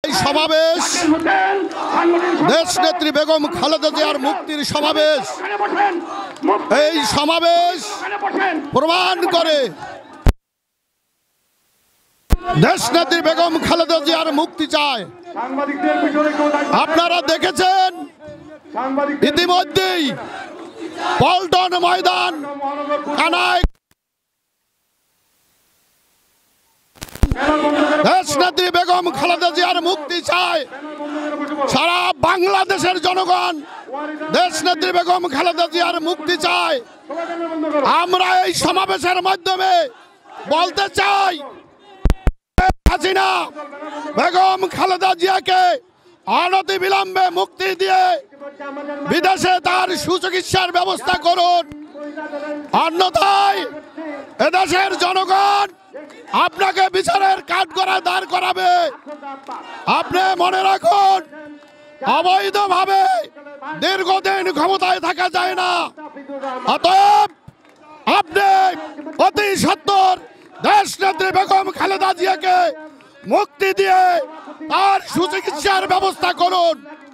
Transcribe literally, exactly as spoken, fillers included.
এই সমাবেশ দেশ নেত্রী বেগম খালেদা জিয়ার মুক্তির সমাবেশ। এই সমাবেশ প্রমাণ করে দেশ নেত্রী বেগম খালেদা জিয়ার মুক্তি চায়। আপনারা দেখেছেন ইতিমধ্যেই পল্টন ময়দান কানায় দেশ নেত্রী বেগম খালেদা জিয়ার মুক্তি চায়। সারা বাংলাদেশের জনগণ দেশ নেত্রী বেগম খালেদা জিয়ার মুক্তি চায়। আমরা এই সমাবেশের মাধ্যমে বলতে চাই, হাসিনা বেগম খালেদা জিয়াকে অনতি বিলম্বে মুক্তি দিয়ে বিদেশে তার সুচিকিৎসার ব্যবস্থা করুন, অন্যথায় এদেশের জনগণ আপনাকে বিচারের কাঠগড়ায় দাঁড় করাবে। আপনি মনে রাখুন, অবৈধভাবে দীর্ঘদিন ক্ষমতায় থাকা যায় না। অতএব আপনি অতি সত্বর দেশ নেত্রী বেগম খালেদা জিয়াকে মুক্তি দিয়ে তার সুচিকিৎসার ব্যবস্থা করুন।